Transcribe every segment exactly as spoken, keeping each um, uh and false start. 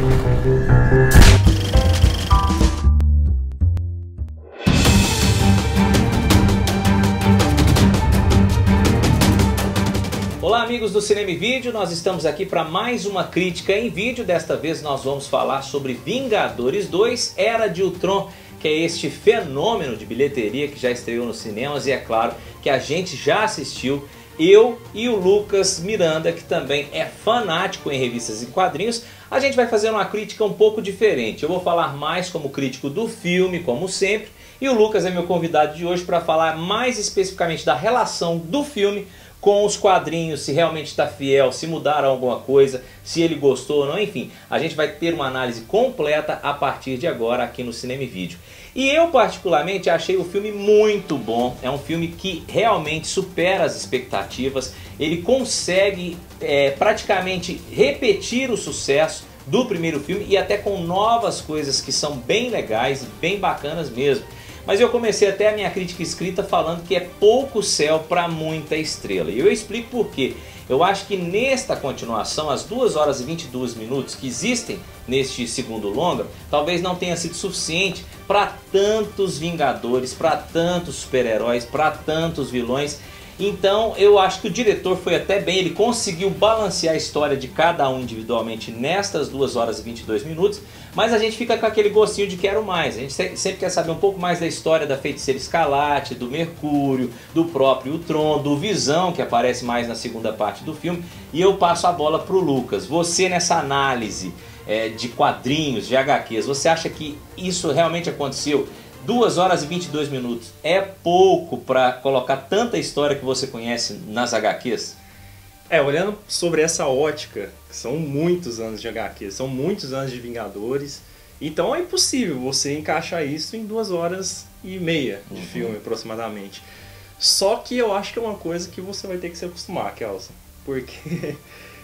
Olá amigos do Cinema e Vídeo, nós estamos aqui para mais uma crítica em vídeo. Desta vez nós vamos falar sobre Vingadores dois, Era de Ultron, que é este fenômeno de bilheteria que já estreou nos cinemas e é claro que a gente já assistiu. Eu e o Lucas Miranda, que também é fanático em revistas e quadrinhos, a gente vai fazer uma crítica um pouco diferente. Eu vou falar mais como crítico do filme, como sempre, e o Lucas é meu convidado de hoje para falar mais especificamente da relação do filme com os quadrinhos, se realmente está fiel, se mudaram alguma coisa, se ele gostou ou não, enfim. A gente vai ter uma análise completa a partir de agora aqui no Cinema e Vídeo. E eu particularmente achei o filme muito bom, é um filme que realmente supera as expectativas, ele consegue é, praticamente repetir o sucesso do primeiro filme e até com novas coisas que são bem legais e bem bacanas mesmo. Mas eu comecei até a minha crítica escrita falando que é pouco céu para muita estrela. E eu explico por quê. Eu acho que nesta continuação, as duas horas e vinte e dois minutos que existem neste segundo longa, talvez não tenha sido suficiente para tantos Vingadores, para tantos super-heróis, para tantos vilões. Então eu acho que o diretor foi até bem, ele conseguiu balancear a história de cada um individualmente nestas duas horas e vinte e dois minutos, mas a gente fica com aquele gostinho de quero mais. A gente sempre quer saber um pouco mais da história da Feiticeira Escarlate, do Mercúrio, do próprio Ultron, do Visão, que aparece mais na segunda parte do filme. E eu passo a bola para o Lucas. Você nessa análise é, de quadrinhos, de agá quês, você acha que isso realmente aconteceu? duas horas e vinte e dois minutos é pouco para colocar tanta história que você conhece nas agá quês? É, olhando sobre essa ótica, que são muitos anos de agá quês, são muitos anos de Vingadores, então é impossível você encaixar isso em duas horas e meia de uhum. filme, aproximadamente. Só que eu acho que é uma coisa que você vai ter que se acostumar, Kelson, porque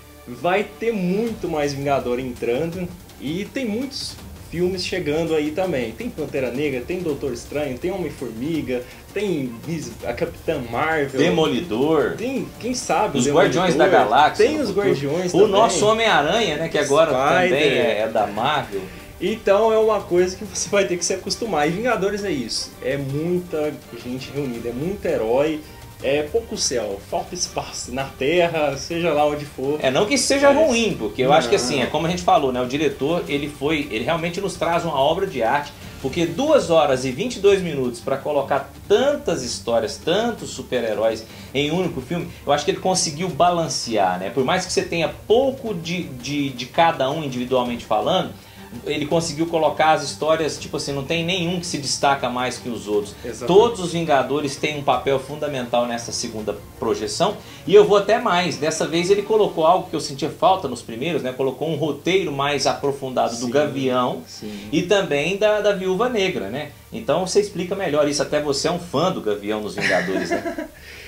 vai ter muito mais Vingador entrando e tem muitos filmes chegando aí também. Tem Pantera Negra, tem Doutor Estranho, tem Homem-Formiga, tem a Capitã Marvel, Demolidor, tem, quem sabe, os Guardiões da Galáxia, tem os Guardiões o também. Nosso Homem-Aranha, né, que agora Spider. também é, é da Marvel. Então é uma coisa que você vai ter que se acostumar. E Vingadores é isso, é muita gente reunida, é muito herói. É pouco céu, falta espaço na terra, seja lá onde for. É, não que isso seja mas... ruim, porque eu não. acho que assim, é como a gente falou, né? O diretor, ele foi, ele realmente nos traz uma obra de arte, porque duas horas e vinte e dois minutos para colocar tantas histórias, tantos super-heróis em um único filme, eu acho que ele conseguiu balancear, né? Por mais que você tenha pouco de, de, de cada um individualmente falando, ele conseguiu colocar as histórias, tipo assim, não tem nenhum que se destaca mais que os outros. Exatamente. Todos os Vingadores têm um papel fundamental nessa segunda projeção. E eu vou até mais, dessa vez ele colocou algo que eu sentia falta nos primeiros, né? Colocou um roteiro mais aprofundado sim, do Gavião sim. e também da, da Viúva Negra, né? Então você explica melhor isso, até você é um fã do Gavião nos Vingadores, né?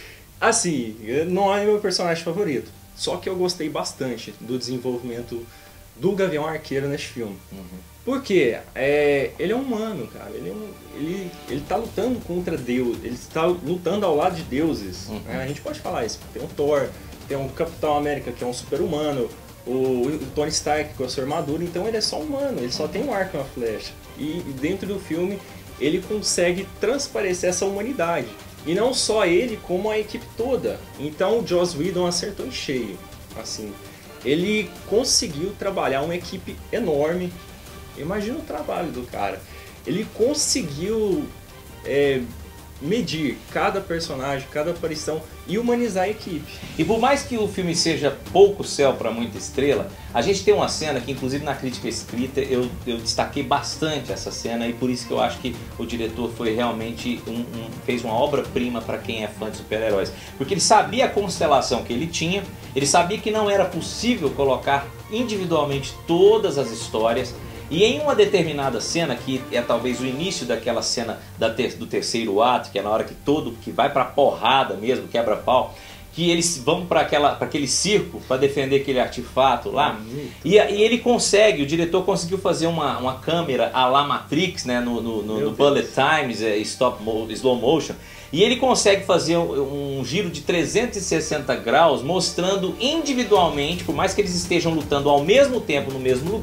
Assim, não é meu personagem favorito, só que eu gostei bastante do desenvolvimento do Gavião Arqueiro neste filme. Uhum. Porque é, ele é um humano, cara. Ele, é um, ele, ele tá lutando contra Deus. Ele está lutando ao lado de deuses. Uhum. Né? A gente pode falar isso. Tem um Thor, tem um Capitão América que é um super-humano, o, o Tony Stark com a sua armadura. Então ele é só humano, ele só tem um arco e uma flecha. E dentro do filme ele consegue transparecer essa humanidade. E não só ele, como a equipe toda. Então o Joss Whedon acertou em cheio. Assim, ele conseguiu trabalhar uma equipe enorme. Imagina o trabalho do cara. Ele conseguiu é, medir cada personagem, cada aparição e humanizar a equipe. E por mais que o filme seja pouco céu para muita estrela, a gente tem uma cena que inclusive na crítica escrita eu, eu destaquei bastante essa cena, e por isso que eu acho que o diretor foi realmente um, um, fez uma obra-prima para quem é fã de super-heróis. Porque ele sabia a constelação que ele tinha, ele sabia que não era possível colocar individualmente todas as histórias. E em uma determinada cena, que é talvez o início daquela cena da ter, do terceiro ato, que é na hora que todo, que vai pra porrada mesmo, quebra-pau, que eles vão para aquele circo para defender aquele artefato lá, e, e ele consegue, o diretor conseguiu fazer uma, uma câmera à la Matrix, né, no, no, no, no Bullet Times, é, stop, slow motion, e ele consegue fazer um, um giro de trezentos e sessenta graus, mostrando individualmente, por mais que eles estejam lutando ao mesmo tempo no mesmo lugar,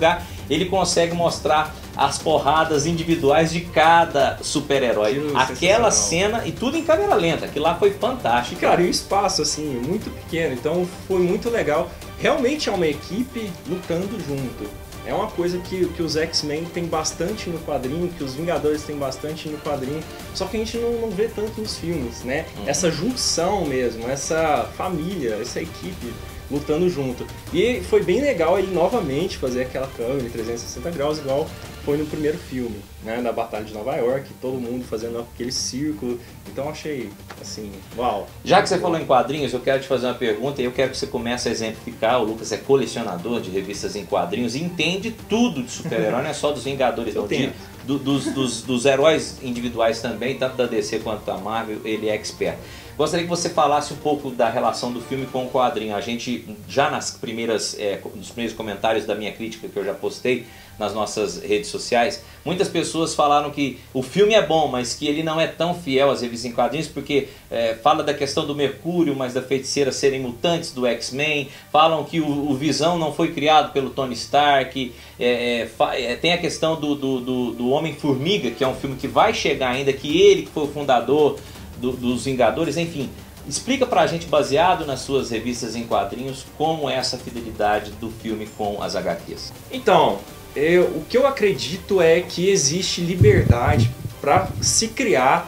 ele consegue mostrar as porradas individuais de cada super-herói. Aquela cena, e tudo em câmera lenta, que lá foi fantástico. E, cara, e o espaço, assim, muito pequeno, então foi muito legal. Realmente é uma equipe lutando junto. É uma coisa que, que os X-Men tem bastante no quadrinho, que os Vingadores tem bastante no quadrinho, só que a gente não, não vê tanto nos filmes, né? Uhum. Essa junção mesmo, essa família, essa equipe lutando junto. E foi bem legal ele novamente fazer aquela câmera em trezentos e sessenta graus, igual foi no primeiro filme, né, da Batalha de Nova York, todo mundo fazendo aquele círculo. Então achei, assim, uau. Já que você falou em quadrinhos, eu quero te fazer uma pergunta e eu quero que você comece a exemplificar. O Lucas é colecionador de revistas em quadrinhos e entende tudo de super-herói, não é só dos Vingadores, não, de, do, dos, dos, dos heróis individuais também, tanto da D C quanto da Marvel, ele é expert. Gostaria que você falasse um pouco da relação do filme com o quadrinho. A gente, já nas primeiras, é, nos primeiros comentários da minha crítica que eu já postei nas nossas redes sociais, muitas pessoas falaram que o filme é bom, mas que ele não é tão fiel às revistas em quadrinhos, porque é, fala da questão do Mercúrio, mas da Feiticeira serem mutantes do X-Men, falam que o, o Visão não foi criado pelo Tony Stark, é, é, tem a questão do, do, do, do Homem-Formiga, que é um filme que vai chegar ainda, que ele que foi o fundador Do, dos Vingadores, enfim, explica pra gente, baseado nas suas revistas em quadrinhos, como é essa fidelidade do filme com as agá quês. Então, eu, o que eu acredito é que existe liberdade para se criar,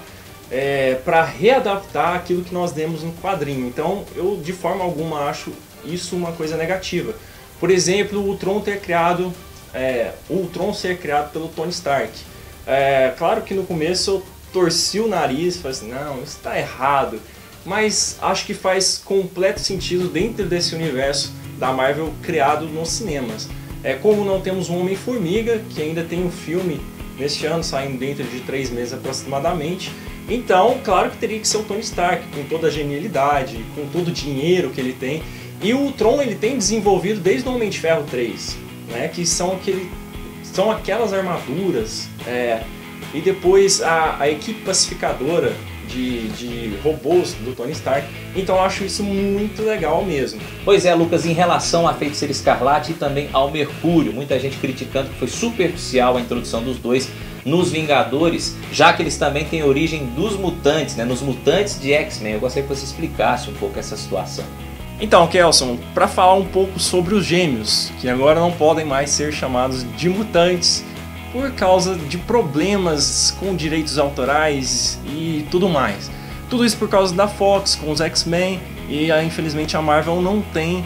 é, para readaptar aquilo que nós demos no quadrinho. Então, eu de forma alguma acho isso uma coisa negativa. Por exemplo, o Ultron ter criado, é, o Ultron ser criado pelo Tony Stark. É, claro que no começo eu torci o nariz, falei assim, não, isso está errado, mas acho que faz completo sentido dentro desse universo da Marvel criado nos cinemas. É como não temos um Homem-Formiga, que ainda tem um filme neste ano, saindo dentro de três meses aproximadamente, então, claro que teria que ser o Tony Stark, com toda a genialidade, com todo o dinheiro que ele tem, e o Ultron ele tem desenvolvido desde o Homem de Ferro três, né, que são, aquele, são aquelas armaduras, é, e depois a, a equipe pacificadora de, de robôs do Tony Stark. Então eu acho isso muito legal mesmo. Pois é, Lucas, em relação à Feiticeira Escarlate e também ao Mercúrio, muita gente criticando que foi superficial a introdução dos dois nos Vingadores, já que eles também têm origem dos mutantes, né, nos mutantes de X-Men. Eu gostaria que você explicasse um pouco essa situação. Então, Kelson, para falar um pouco sobre os gêmeos, que agora não podem mais ser chamados de mutantes, por causa de problemas com direitos autorais e tudo mais. Tudo isso por causa da Fox com os X-Men e infelizmente a Marvel não tem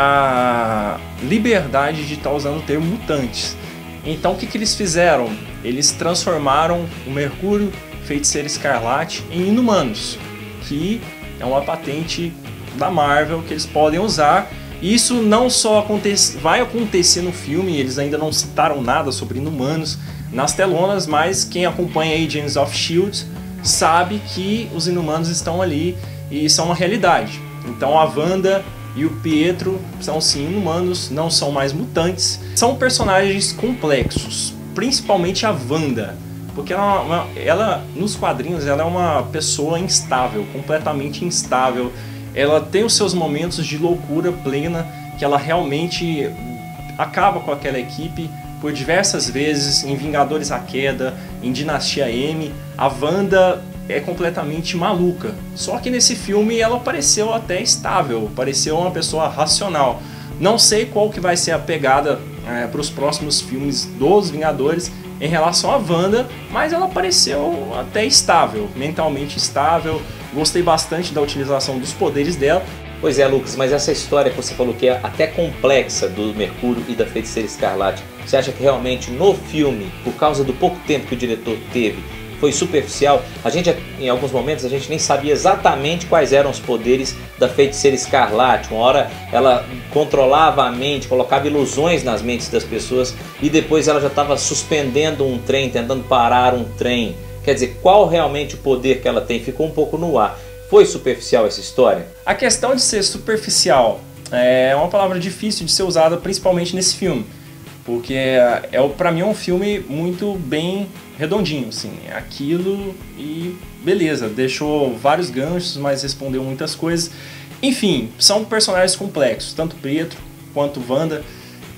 a liberdade de estar usando o termo mutantes. Então o que, que eles fizeram? Eles transformaram o Mercúrio, Feiticeira Escarlate em Inumanos, que é uma patente da Marvel que eles podem usar. Isso não só acontece, vai acontecer no filme, eles ainda não citaram nada sobre Inumanos nas telonas, mas quem acompanha Agents of shield sabe que os Inumanos estão ali e são uma realidade. Então a Wanda e o Pietro são sim Inumanos, não são mais mutantes. São personagens complexos, principalmente a Wanda, porque ela, ela nos quadrinhos ela é uma pessoa instável, completamente instável. Ela tem os seus momentos de loucura plena, que ela realmente acaba com aquela equipe por diversas vezes, em Vingadores a Queda, em Dinastia M. A Wanda é completamente maluca, só que nesse filme ela pareceu até estável, pareceu uma pessoa racional. Não sei qual que vai ser a pegada é, para os próximos filmes dos Vingadores em relação à Wanda, mas ela pareceu até estável, mentalmente estável. Gostei bastante da utilização dos poderes dela. Pois é, Lucas, mas essa história que você falou que é até complexa do Mercúrio e da Feiticeira Escarlate, você acha que realmente no filme, por causa do pouco tempo que o diretor teve, foi superficial? A gente, em alguns momentos, a gente nem sabia exatamente quais eram os poderes da Feiticeira Escarlate. Uma hora ela controlava a mente, colocava ilusões nas mentes das pessoas e depois ela já estava suspendendo um trem, tentando parar um trem. Quer dizer, qual realmente o poder que ela tem? Ficou um pouco no ar. Foi superficial essa história? A questão de ser superficial é uma palavra difícil de ser usada, principalmente nesse filme. Porque é, é, pra mim é um filme muito bem redondinho, assim, é aquilo e beleza, deixou vários ganchos, mas respondeu muitas coisas. Enfim, são personagens complexos, tanto Pietro quanto Wanda.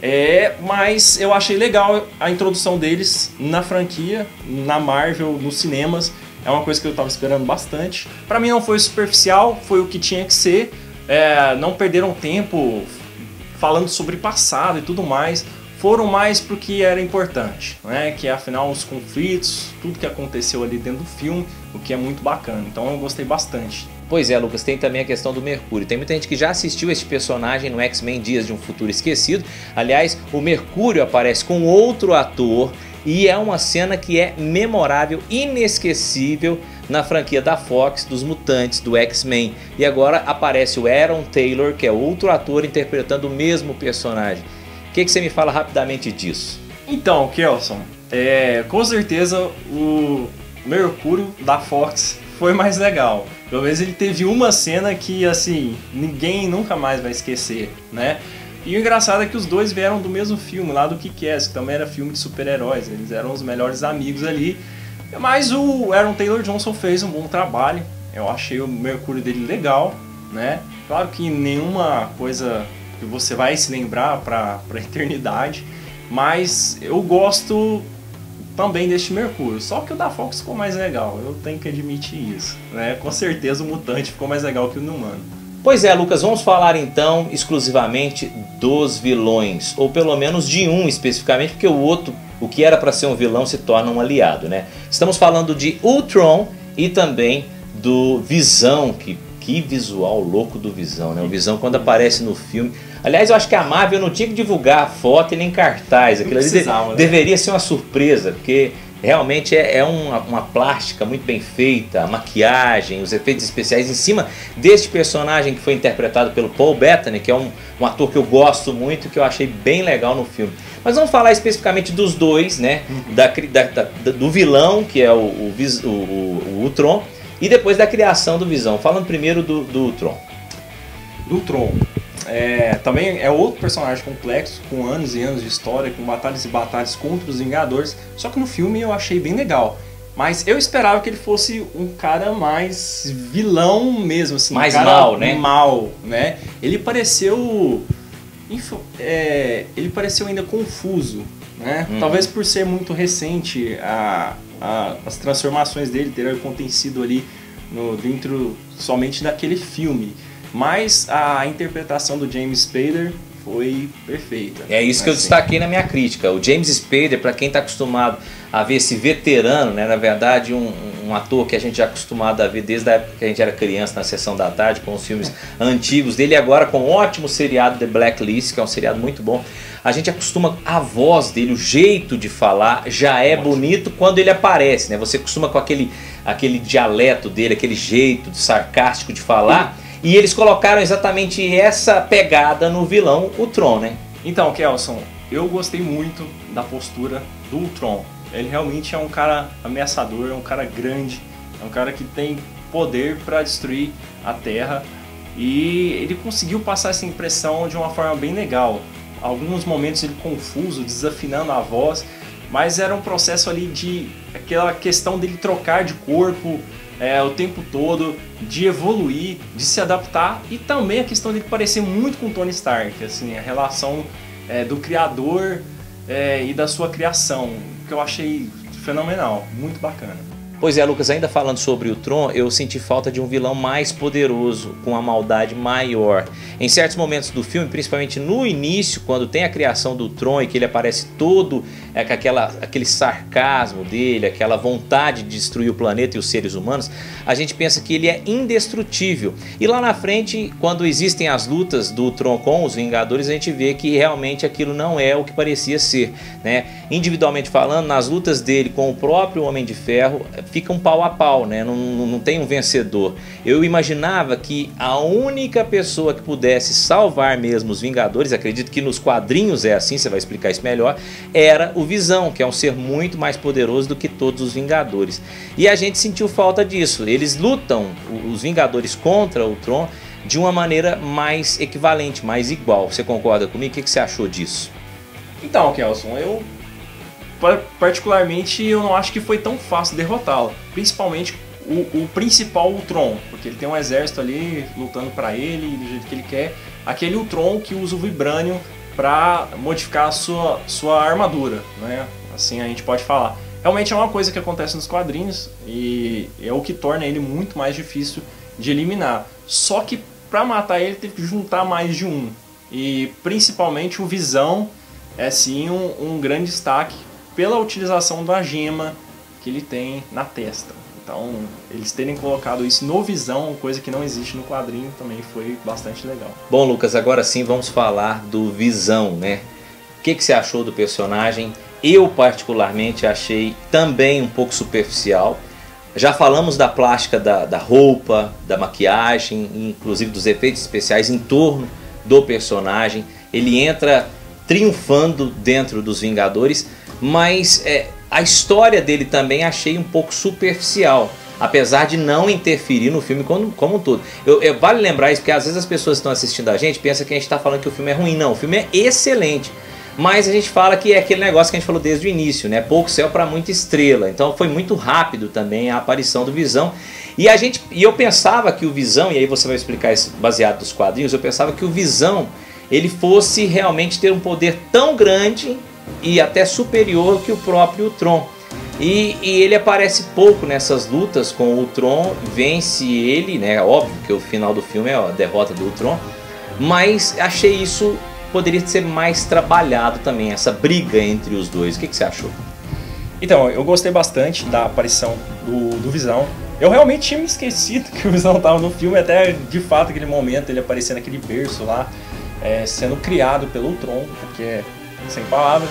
É, mas eu achei legal a introdução deles na franquia, na Marvel, nos cinemas. É uma coisa que eu estava esperando bastante. Para mim não foi superficial, foi o que tinha que ser. É, não perderam tempo falando sobre passado e tudo mais. Foram mais pro que era importante, né? Que é afinal os conflitos, tudo que aconteceu ali dentro do filme, o que é muito bacana. Então eu gostei bastante. Pois é, Lucas, tem também a questão do Mercúrio. Tem muita gente que já assistiu esse personagem no X-Men Dias de um Futuro Esquecido. Aliás, o Mercúrio aparece com outro ator e é uma cena que é memorável, inesquecível na franquia da Fox, dos Mutantes, do X-Men. E agora aparece o Aaron Taylor, que é outro ator interpretando o mesmo personagem. O que, que você me fala rapidamente disso? Então, Kelson, é, com certeza o Mercúrio da Fox foi mais legal. Pelo menos ele teve uma cena que, assim, ninguém nunca mais vai esquecer, né? E o engraçado é que os dois vieram do mesmo filme, lá do Kick-Ass, que também era filme de super-heróis. Eles eram os melhores amigos ali. Mas o Aaron Taylor Johnson fez um bom trabalho. Eu achei o Mercúrio dele legal, né? Claro que nenhuma coisa que você vai se lembrar pra, pra eternidade. Mas eu gosto também deste Mercúrio, só que o da Fox ficou mais legal, eu tenho que admitir isso, né? Com certeza o Mutante ficou mais legal que o Inumano. Pois é, Lucas, vamos falar então exclusivamente dos vilões, ou pelo menos de um especificamente, porque o outro, o que era para ser um vilão, se torna um aliado, né? Estamos falando de Ultron e também do Visão, que, que visual louco do Visão, né? O Visão quando aparece no filme... Aliás, eu acho que a Marvel não tinha que divulgar a foto e nem cartaz. Aquilo ali de, né? Deveria ser uma surpresa, porque realmente é, é uma, uma plástica muito bem feita, a maquiagem, os efeitos especiais em cima deste personagem que foi interpretado pelo Paul Bettany, que é um, um ator que eu gosto muito, que eu achei bem legal no filme. Mas vamos falar especificamente dos dois, né? Uhum. Da, da, da, do vilão, que é o, o, o, o, o Ultron, e depois da criação do Visão. Falando primeiro do, do Ultron. Do Ultron. É, também é outro personagem complexo, com anos e anos de história, com batalhas e batalhas contra os Vingadores. Só que no filme eu achei bem legal. Mas eu esperava que ele fosse um cara mais vilão mesmo, assim, mais um cara mal, né? Mal, né? Ele pareceu, é, ele pareceu ainda confuso, né? Uhum. Talvez por ser muito recente a, a, as transformações dele terem acontecido ali no, dentro somente daquele filme. Mas a interpretação do James Spader foi perfeita. É isso que eu destaquei na minha crítica. O James Spader, para quem está acostumado a ver esse veterano, né, na verdade um, um ator que a gente já é acostumado a ver desde a época que a gente era criança na sessão da tarde, com os filmes antigos dele, agora com o ótimo seriado The Blacklist, que é um seriado muito bom. A gente acostuma a voz dele, o jeito de falar já é bonito quando ele aparece, né? Você acostuma com aquele, aquele dialeto dele, aquele jeito sarcástico de falar. E eles colocaram exatamente essa pegada no vilão, o Ultron, né? Então, Kelson, eu gostei muito da postura do Ultron. Ele realmente é um cara ameaçador, é um cara grande, é um cara que tem poder para destruir a Terra. E ele conseguiu passar essa impressão de uma forma bem legal. Alguns momentos ele confuso, desafinando a voz, mas era um processo ali de aquela questão dele trocar de corpo, É, o tempo todo, de evoluir, de se adaptar, e também a questão de parecer muito com Tony Stark, assim, a relação é, do criador é, e da sua criação, que eu achei fenomenal, muito bacana. Pois é, Lucas, ainda falando sobre o Tron, eu senti falta de um vilão mais poderoso, com uma maldade maior. Em certos momentos do filme, principalmente no início, quando tem a criação do Tron e que ele aparece todo é, com aquela, aquele sarcasmo dele, aquela vontade de destruir o planeta e os seres humanos, a gente pensa que ele é indestrutível. E lá na frente, quando existem as lutas do Tron com os Vingadores, a gente vê que realmente aquilo não é o que parecia ser, né? Individualmente falando, nas lutas dele com o próprio Homem de Ferro, fica um pau a pau, né? Não, não tem um vencedor. Eu imaginava que a única pessoa que pudesse salvar mesmo os Vingadores, acredito que nos quadrinhos é assim, você vai explicar isso melhor, era o Visão, que é um ser muito mais poderoso do que todos os Vingadores. E a gente sentiu falta disso. Eles lutam, os Vingadores, contra o Tron de uma maneira mais equivalente, mais igual. Você concorda comigo? O que você achou disso? Então, Kelson, eu particularmente eu não acho que foi tão fácil derrotá-lo, principalmente o, o principal Ultron, porque ele tem um exército ali lutando para ele do jeito que ele quer. Aquele Ultron que usa o Vibranium para modificar a sua, sua armadura, né? Assim a gente pode falar. Realmente é uma coisa que acontece nos quadrinhos e é o que torna ele muito mais difícil de eliminar. Só que para matar ele teve que juntar mais de um. E principalmente o Visão é sim um, um grande destaque pela utilização da gema que ele tem na testa. Então eles terem colocado isso no Visão, coisa que não existe no quadrinho, também foi bastante legal. Bom, Lucas, agora sim vamos falar do Visão, né? O que, que você achou do personagem? Eu particularmente achei também um pouco superficial. Já falamos da plástica da, da roupa, da maquiagem, inclusive dos efeitos especiais em torno do personagem. Ele entra triunfando dentro dos Vingadores, mas é, a história dele também achei um pouco superficial, apesar de não interferir no filme como, como um todo. Eu, eu, vale lembrar isso, porque às vezes as pessoas que estão assistindo a gente pensam que a gente está falando que o filme é ruim. Não, o filme é excelente. Mas a gente fala que é aquele negócio que a gente falou desde o início, né? Pouco céu para muita estrela. Então foi muito rápido também a aparição do Visão. E, a gente, e eu pensava que o Visão, e aí você vai explicar isso baseado nos quadrinhos, eu pensava que o Visão ele fosse realmente ter um poder tão grande e até superior que o próprio Ultron. E, e ele aparece pouco nessas lutas com o Ultron, vence ele, né? Óbvio que o final do filme é a derrota do Ultron, mas achei isso poderia ser mais trabalhado também, essa briga entre os dois. O que, que você achou? Então, eu gostei bastante da aparição do, do Visão. Eu realmente tinha me esquecido que o Visão estava no filme, até de fato aquele momento ele aparecendo naquele berço lá, é, sendo criado pelo Ultron, porque é sem palavras.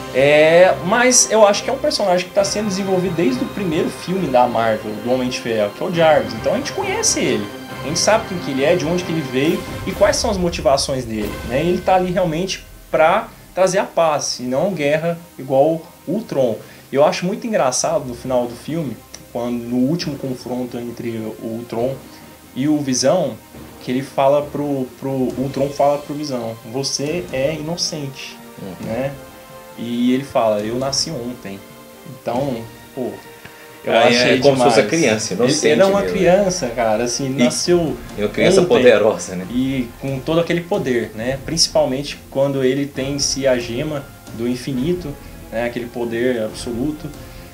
É, mas eu acho que é um personagem que está sendo desenvolvido desde o primeiro filme da Marvel, do Homem de Ferro, que é o Jarvis. Então a gente conhece ele. A gente sabe quem que ele é, de onde que ele veio e quais são as motivações dele, né? Ele está ali realmente para trazer a paz e não guerra igual o Ultron. Eu acho muito engraçado no final do filme, quando no último confronto entre o Ultron e o Visão, que ele fala pro, pro o Ultron fala pro Visão: você é inocente, uhum. né? E ele fala: eu nasci ontem. Então, pô, eu ah, achei é como demais. se fosse criança, inocente. Ele era uma mesmo, criança, cara, assim, e, nasceu uma criança ontem, poderosa, né? E com todo aquele poder, né? Principalmente quando ele tem em si a gema do infinito, né? Aquele poder absoluto.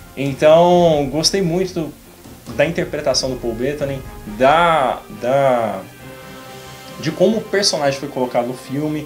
Então, gostei muito da interpretação do Paul Bettany, da, da, de como o personagem foi colocado no filme.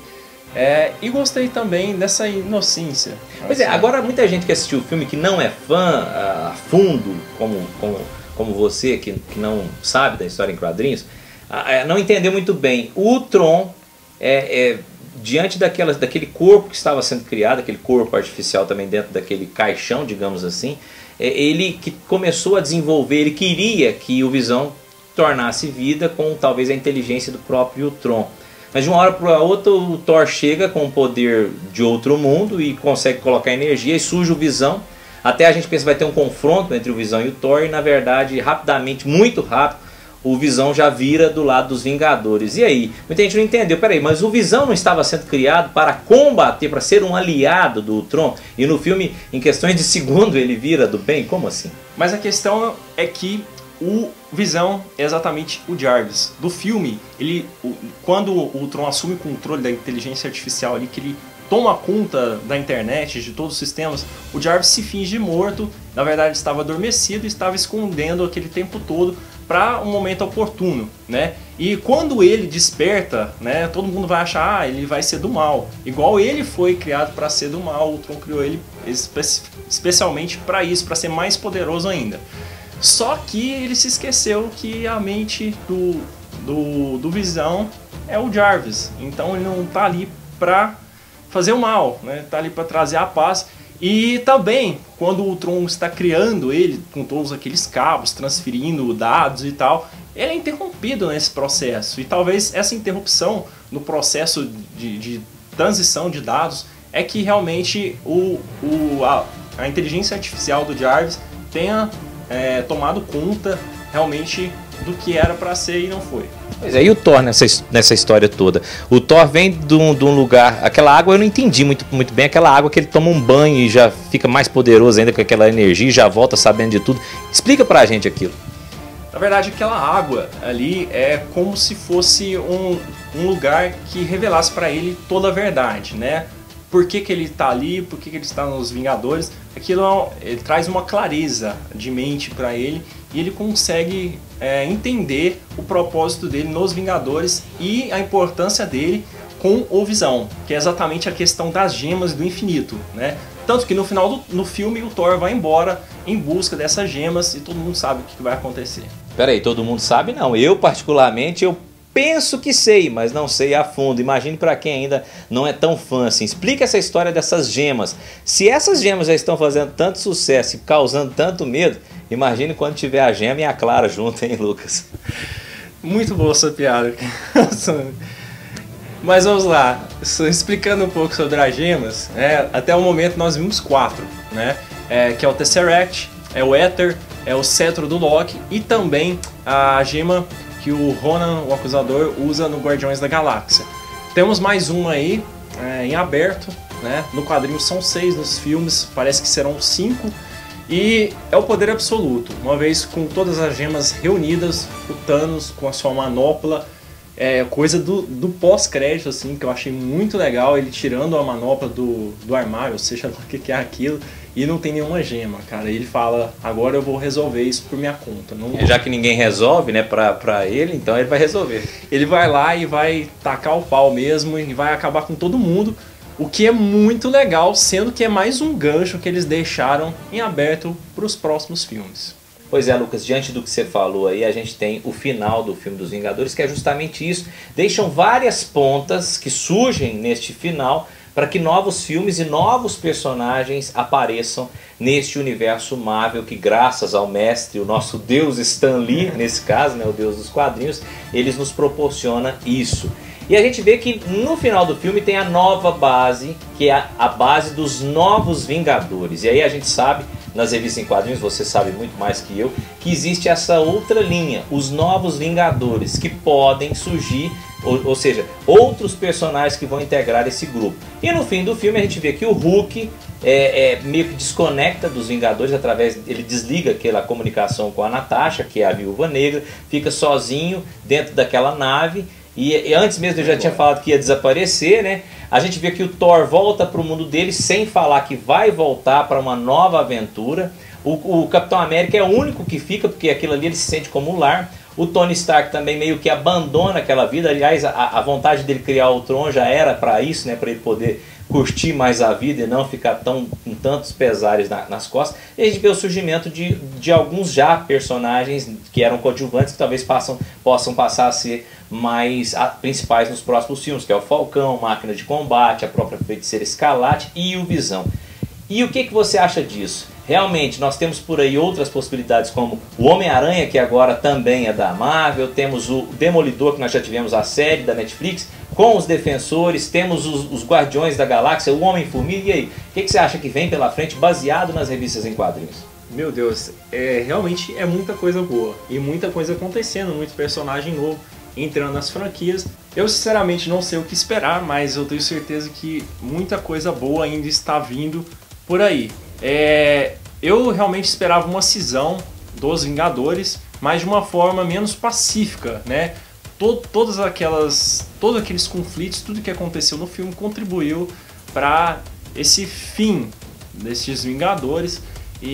É, e gostei também dessa inocência. Pois é, agora muita gente que assistiu o filme que não é fã a fundo, como, como, como você, que, que não sabe da história em quadrinhos, não entendeu muito bem. O Ultron, é, é, diante daquela, daquele corpo que estava sendo criado, aquele corpo artificial também dentro daquele caixão, digamos assim, é, ele que começou a desenvolver, ele queria que o Visão tornasse vida com talvez a inteligência do próprio Ultron. Mas de uma hora para outra o Thor chega com o poder de outro mundo e consegue colocar energia e surge o Visão. Até a gente pensa que vai ter um confronto entre o Visão e o Thor e na verdade, rapidamente, muito rápido, o Visão já vira do lado dos Vingadores. E aí? Muita gente não entendeu. Peraí, mas o Visão não estava sendo criado para combater, para ser um aliado do Ultron? E no filme, em questões de segundo, ele vira do bem? Como assim? Mas a questão é que o Visão é exatamente o Jarvis. Do filme, ele, o, quando o Ultron assume o controle da inteligência artificial ali, que ele toma conta da internet, de todos os sistemas, o Jarvis se finge morto, na verdade estava adormecido e estava escondendo aquele tempo todo para um momento oportuno, né? E quando ele desperta, né, todo mundo vai achar, ah, ele vai ser do mal. Igual ele foi criado para ser do mal, o Ultron criou ele espe especialmente para isso, para ser mais poderoso ainda. Só que ele se esqueceu que a mente do, do, do Visão é o Jarvis. Então ele não tá ali pra fazer o mal, né? Tá ali pra trazer a paz. E também, quando o Ultron está criando ele, com todos aqueles cabos, transferindo dados e tal, ele é interrompido nesse processo. E talvez essa interrupção no processo de, de transição de dados é que realmente o, o, a, a inteligência artificial do Jarvis tenha É, tomado conta realmente do que era para ser e não foi. Pois é, e o Thor nessa, nessa história toda? O Thor vem de um, de um lugar, aquela água eu não entendi muito, muito bem, aquela água que ele toma um banho e já fica mais poderoso ainda com aquela energia e já volta sabendo de tudo. Explica pra gente aquilo. Na verdade, aquela água ali é como se fosse um, um lugar que revelasse para ele toda a verdade, né? Por que que ele está ali, por que que ele está nos Vingadores. Aquilo é, ele traz uma clareza de mente para ele e ele consegue é, entender o propósito dele nos Vingadores e a importância dele com o Visão, que é exatamente a questão das gemas do infinito, né? Tanto que no final do no filme o Thor vai embora em busca dessas gemas e todo mundo sabe o que vai acontecer. Peraí, todo mundo sabe não. Eu particularmente, eu penso que sei, mas não sei a fundo. Imagine para quem ainda não é tão fã assim. Explica essa história dessas gemas. Se essas gemas já estão fazendo tanto sucesso e causando tanto medo, imagine quando tiver a gema e a Clara junto, hein, Lucas? Muito boa essa piada. Mas vamos lá, explicando um pouco sobre as gemas, né? Até o momento nós vimos quatro, né? É, que é o Tesseract, é o Éter, é o Cetro do Loki e também a gema que o Ronan, o Acusador, usa no Guardiões da Galáxia. Temos mais uma aí, é, em aberto, né? No quadrinho são seis, nos filmes parece que serão cinco. E é o poder absoluto, uma vez com todas as gemas reunidas, o Thanos com a sua manopla, é coisa do, do pós-crédito, assim, que eu achei muito legal, ele tirando a manopla do, do armário, ou seja, o que, que é aquilo, e não tem nenhuma gema, cara. E ele fala, agora eu vou resolver isso por minha conta. Não... Já que ninguém resolve, né, pra, pra ele, então ele vai resolver. Ele vai lá e vai tacar o pau mesmo, e vai acabar com todo mundo, o que é muito legal, sendo que é mais um gancho que eles deixaram em aberto para os próximos filmes. Pois é, Lucas, diante do que você falou aí, a gente tem o final do filme dos Vingadores, que é justamente isso. Deixam várias pontas que surgem neste final para que novos filmes e novos personagens apareçam neste universo Marvel que, graças ao mestre, o nosso Deus Stan Lee, nesse caso, né, o Deus dos quadrinhos, eles nos proporciona isso. E a gente vê que no final do filme tem a nova base, que é a base dos novos Vingadores. E aí a gente sabe, nas revistas em quadrinhos, você sabe muito mais que eu, que existe essa outra linha, os novos Vingadores, que podem surgir, ou, ou seja, outros personagens que vão integrar esse grupo. E no fim do filme a gente vê que o Hulk é, é, meio que desconecta dos Vingadores, através, ele desliga aquela comunicação com a Natasha, que é a Viúva Negra, fica sozinho dentro daquela nave. E, e antes mesmo eu já tinha falado que ia desaparecer, né? A gente vê que o Thor volta para o mundo dele sem falar que vai voltar para uma nova aventura. O, o Capitão América é o único que fica, porque aquilo ali ele se sente como um lar. O Tony Stark também meio que abandona aquela vida. Aliás, a, a vontade dele criar o Tron já era para isso, né? Para ele poder curtir mais a vida e não ficar tão, com tantos pesares na, nas costas. E a gente vê o surgimento de, de alguns já personagens que eram coadjuvantes, que talvez passam, possam passar a ser mais a, principais nos próximos filmes, que é o Falcão, Máquina de Combate, a própria Feiticeira Escarlate e o Visão. E o que, que você acha disso? Realmente, nós temos por aí outras possibilidades, como o Homem-Aranha, que agora também é da Marvel, temos o Demolidor, que nós já tivemos a série da Netflix, com os Defensores, temos os, os Guardiões da Galáxia, o Homem-Formiga. E aí, o que, que você acha que vem pela frente, baseado nas revistas em quadrinhos? Meu Deus, é, realmente é muita coisa boa, e muita coisa acontecendo, muito personagem novo entrando nas franquias. Eu sinceramente não sei o que esperar, mas eu tenho certeza que muita coisa boa ainda está vindo por aí. É, eu realmente esperava uma cisão dos Vingadores, mas de uma forma menos pacífica, né? Todo, todas aquelas, todos aqueles conflitos, tudo que aconteceu no filme contribuiu para esse fim desses Vingadores,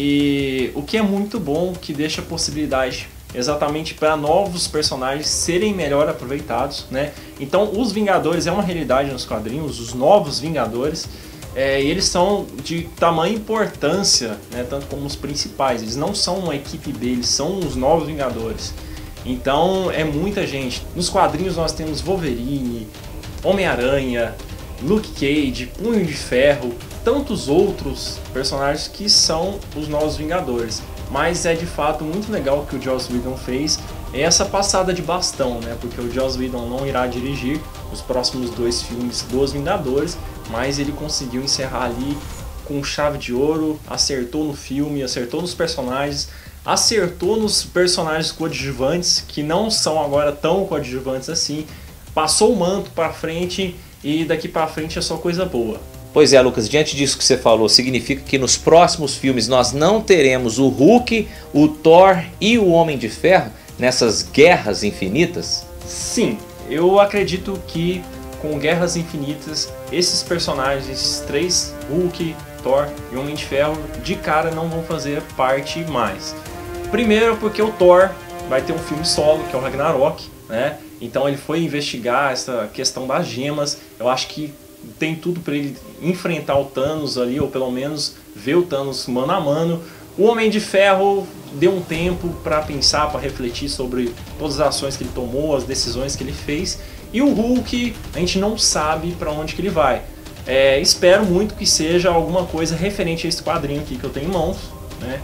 e o que é muito bom, que deixa possibilidade exatamente para novos personagens serem melhor aproveitados, né? Então os Vingadores é uma realidade nos quadrinhos, os novos Vingadores. É, e eles são de tamanha importância, né, tanto como os principais. Eles não são uma equipe B, eles são os novos Vingadores. Então é muita gente. Nos quadrinhos nós temos Wolverine, Homem-Aranha, Luke Cage, Punho de Ferro, tantos outros personagens que são os novos Vingadores. Mas é de fato muito legal o que o Joss Whedon fez, é essa passada de bastão, né? Porque o Joss Whedon não irá dirigir os próximos dois filmes dos Vingadores, mas ele conseguiu encerrar ali com chave de ouro, acertou no filme, acertou nos personagens, acertou nos personagens coadjuvantes, que não são agora tão coadjuvantes assim, passou o manto para frente e daqui para frente é só coisa boa. Pois é, Lucas, diante disso que você falou, significa que nos próximos filmes nós não teremos o Hulk, o Thor e o Homem de Ferro? nessas guerras infinitas? Sim, eu acredito que com Guerras Infinitas, esses personagens, esses três, Hulk, Thor e Homem de Ferro, de cara não vão fazer parte mais. Primeiro porque o Thor vai ter um filme solo, que é o Ragnarok, né? Então ele foi investigar essa questão das gemas. Eu acho que tem tudo para ele enfrentar o Thanos ali, ou pelo menos ver o Thanos mano a mano. O Homem de Ferro deu um tempo para pensar, para refletir sobre todas as ações que ele tomou, as decisões que ele fez. E o Hulk, a gente não sabe para onde que ele vai. É, espero muito que seja alguma coisa referente a esse quadrinho aqui que eu tenho em mãos, né?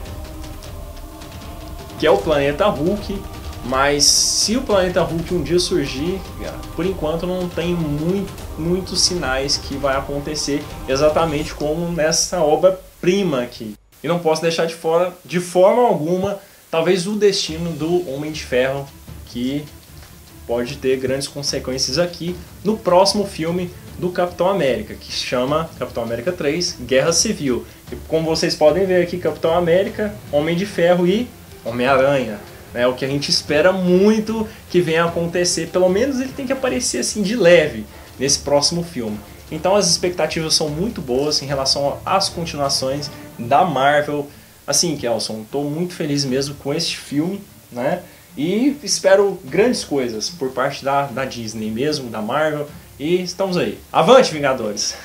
Que é o Planeta Hulk. Mas se o Planeta Hulk um dia surgir, por enquanto não tem muito, muitos sinais que vai acontecer exatamente como nessa obra-prima aqui. E não posso deixar de fora, de forma alguma, talvez o destino do Homem de Ferro, que pode ter grandes consequências aqui no próximo filme do Capitão América, que se chama Capitão América três, Guerra Civil. E como vocês podem ver aqui, Capitão América, Homem de Ferro e Homem-Aranha. É o que a gente espera muito que venha a acontecer, pelo menos ele tem que aparecer assim de leve nesse próximo filme. Então as expectativas são muito boas em relação às continuações da Marvel. Assim, Kelson, estou muito feliz mesmo com este filme, né? E espero grandes coisas por parte da, da Disney mesmo, da Marvel. E estamos aí. Avante, Vingadores!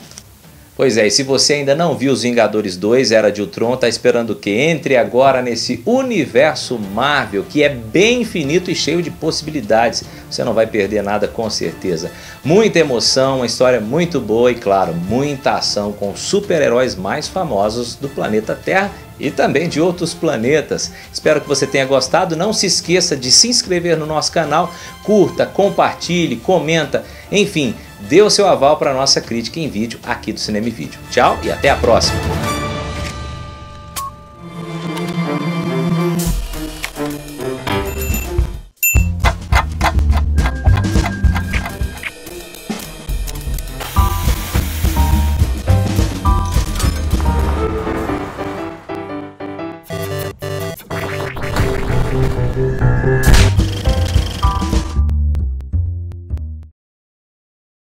Pois é, e se você ainda não viu os Vingadores dois, Era de Ultron, tá esperando o quê? Entre agora nesse universo Marvel, que é bem infinito e cheio de possibilidades. Você não vai perder nada, com certeza. Muita emoção, uma história muito boa e, claro, muita ação com os super-heróis mais famosos do planeta Terra e também de outros planetas. Espero que você tenha gostado. Não se esqueça de se inscrever no nosso canal, curta, compartilhe, comenta, enfim, dê o seu aval para a nossa crítica em vídeo aqui do Cinema e Vídeo. Tchau e até a próxima! Música